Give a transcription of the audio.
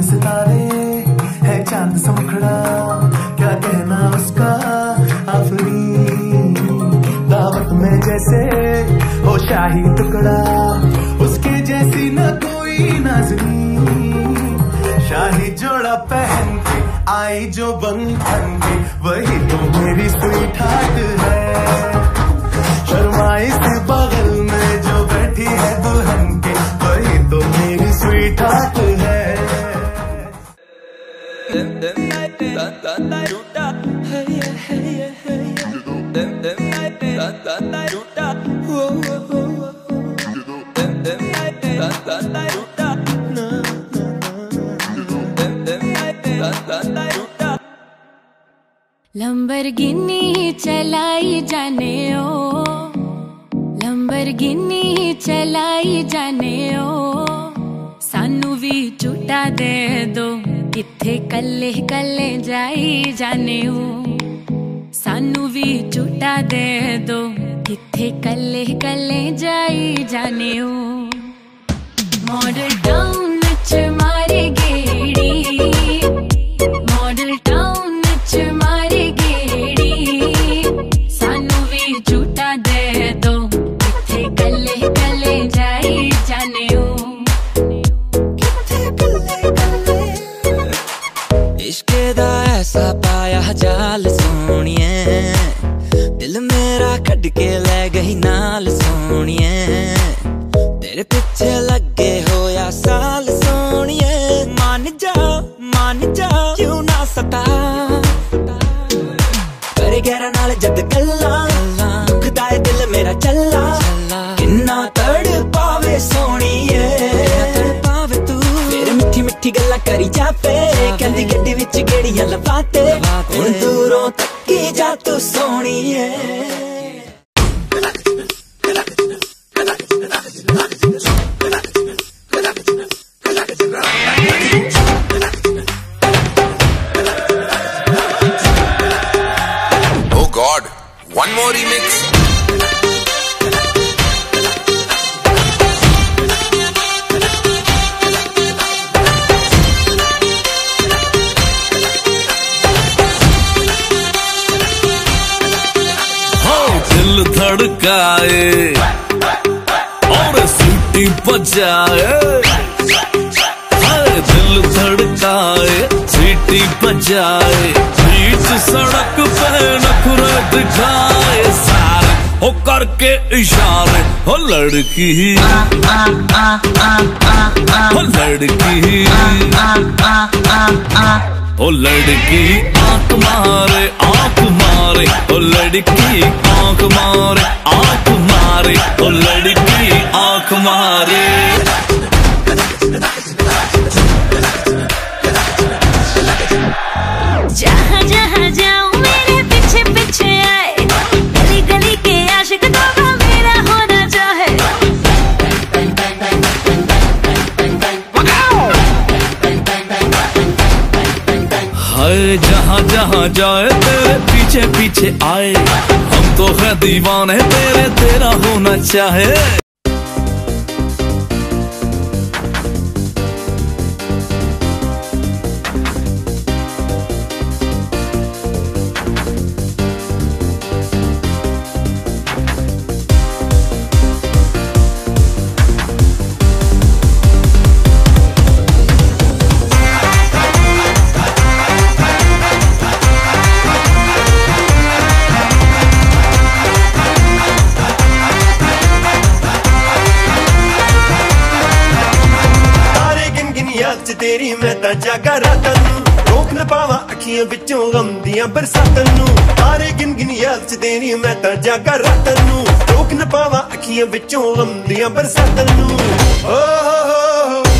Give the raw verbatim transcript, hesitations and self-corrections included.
सितारे है चांद सा मुखड़ा, क्या कहना उसका आफरी। दावत में जैसे हो शाही टुकड़ा, उसके जैसी न कोई नाज़नीं। शाही जोड़ा पहन के आई जो बंधन के, वही तो मेरी स्वीट हार्ट है। शर्माई से बगल में जो बैठी है दुल्हन के, वही तो मेरी स्वीट हार्ट है। लंबरगिनी चलाई जाने ओ, लंबरगिनी चलाई जाने ओ। सानू भी झूठा दे दो, किथे कल्ले कल्ले जाई जाने ओ। सानू भी झूठा दे दो, किथे कल्ले कल्ले जाई जाने ओ। मॉडल टाउन च मारे गेड़ी, मॉडल टाउन च मारे गेड़ी। सानू भी झूठा दे दो, किथे कल्ले कल्ले जाई जाने ओ। इश्के दा ऐसा पाया जाल सोनिए, दिल मेरा कट के ले गई नाल सोनिए। तेरे पीछे लगे होया साल सोनिए, मान जा मान जा क्यों ना सता। करे गहरा नाल जद गल्ला, दुखदा है दिल मेरा चला। किन्ना तड़ पावे सोनिए, तड़ पावे तू मेरे मिठी मिठी गल्ला करी जावे। कहंदी गड्डी विच गेड़ियां लवाते, हुण दूरों तक्की जा तू सोनिए। Oh God, one more remix. दिल धड़काए और सीटी बजाए, दिल धड़काए सीटी बजाए। बीच सड़क पे नखरे दिखाए, सारे हो करके इशारे। हो लड़की हो लड़की ओ लड़की आंख मारे आंख मारे, ओ लड़की आंख मारे आंख मारे, ओ लड़की आंख मारे। जहाँ जहाँ जाऊँ मेरे पीछे पीछे आए, गली गली के आशिक तो मेरा होना चाहे। हाय जहाँ जहाँ जाए तेरे पीछे पीछे आए, हम तो है दीवाने तेरे, तेरा होना चाहे। तेरी मैं तां जागा रातां नूं, रोक न पावां अखियां विचों गम दियां बरसातां नूं। तारे गिन गिन याद च तेरी मैं तां जागा रातां नूं, रोक न पावां अखियां विचों गम दियां बरसातां नूं। ओ हो हो